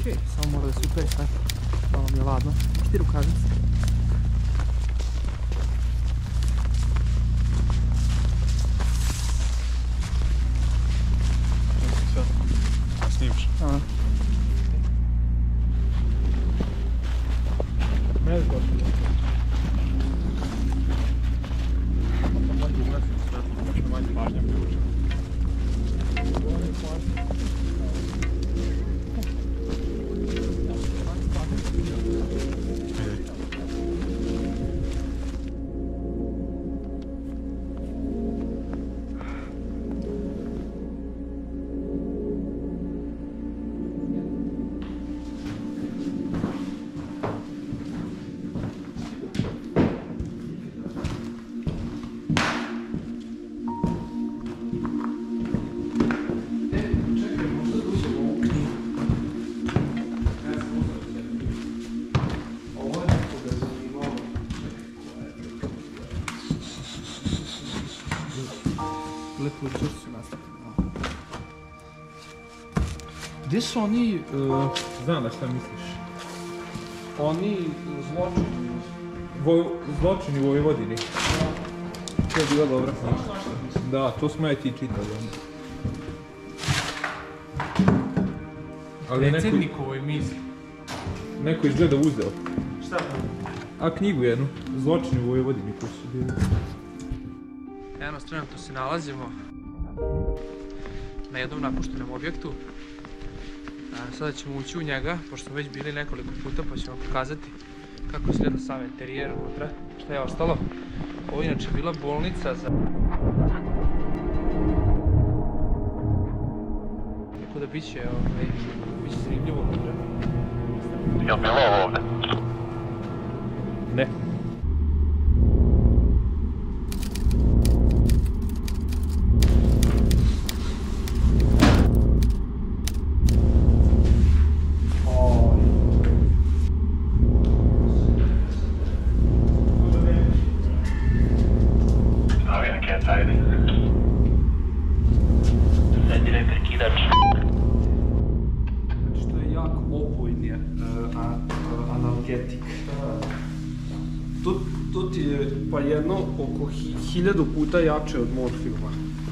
Okej, samo mora da se upere sad. Malo mi je ladno. Možeš ti rukavice? Snimiš? Aha. Ne znam što je. Manje uglasim svetlo, što manje pažnja privuče. Lepo čuš su nastavili. Gdje su oni... Znam da šta misliš. Oni zločini? Zločini u Vojvodini. To je bila dobra knjiga. Da, to smo ja i ti čitali. Ali Predsjednikovoj misli. neko izgleda uzeo. Šta? A knjigu jednu. Zločini u Vojvodini koji su bili. Eno, trenutno se nalazimo na jednom napuštenom objektu. Sada ćemo ući u njega, pošto smo već bili nekoliko puta, pa ćemo pokazati kako izgleda sam interijer unutra, šta je ostalo. Ovo je inače bila bolnica za... Tako da biće zanimljivo unutra. Jel bilo ovo ovde? Ne. To ti je pa jedno oko 1000 puta jače od morfijuma.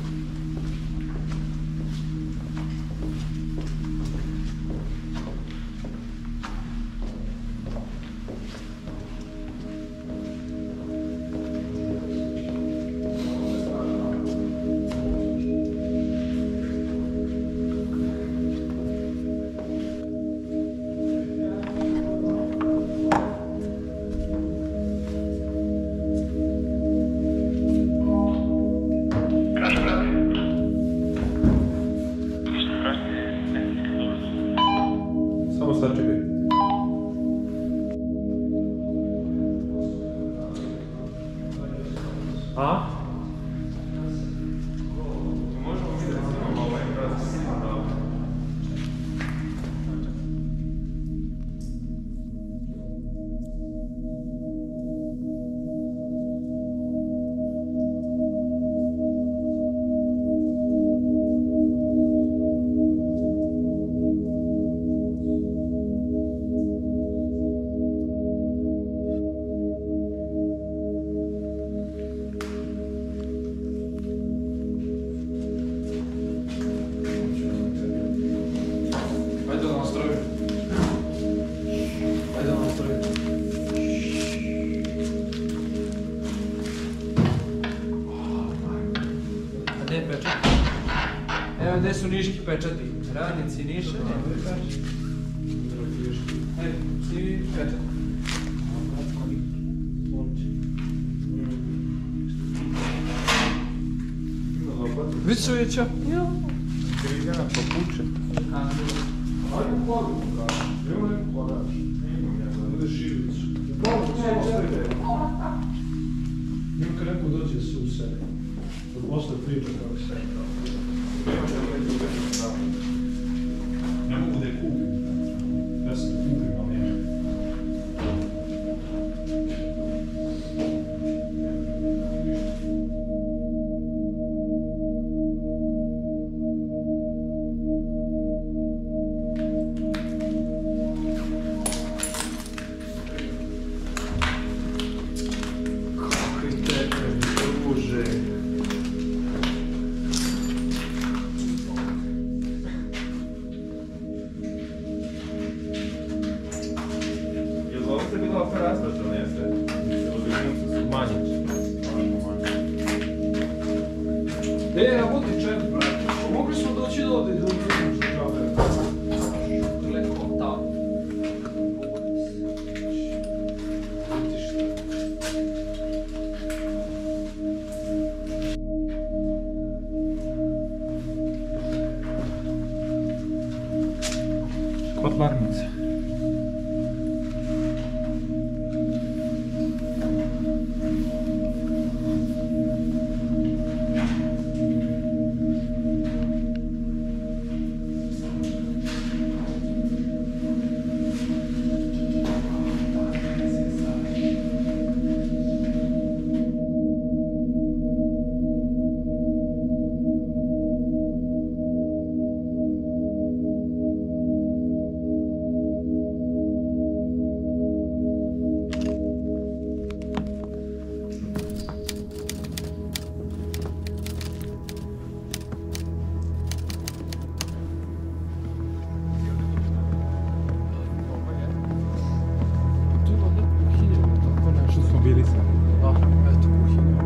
A? Evo gdje su niški pečati. Radnici Niša. Hajde, svi pečati. Vidi se uvjeća? Ja. Krivljena popuče. Ajde u hladnu kaš. Evo neku hladač. Bude šilicu. Nima kad neko dođe se u sebe. Od posle priča kako se ne mogu da je kupim. Ja sam da kupim, ali nema. Kotlarnica. Bili smo. Da, eto kuhinja.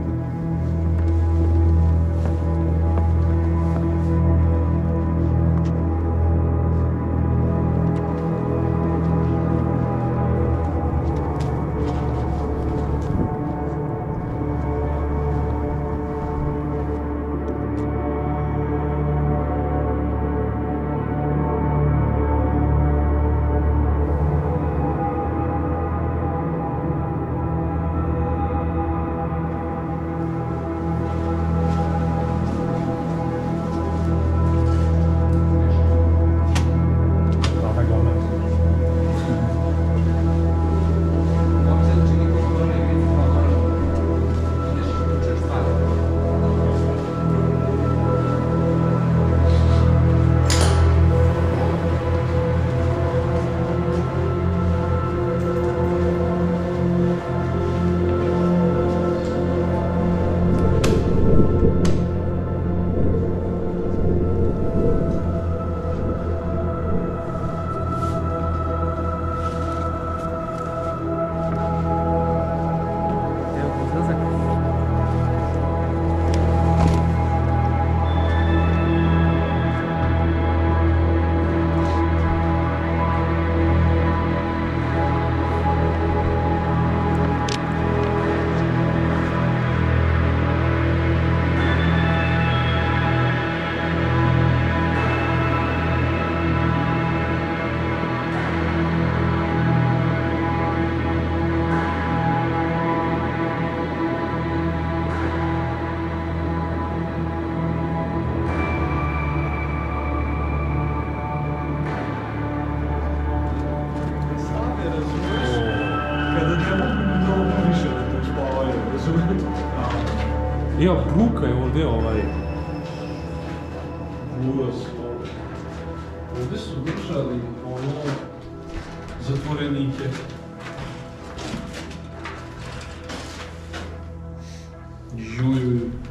Evo, bruka je ovdje ulaz. Ovdje su držali zatvorenike. Jujuju.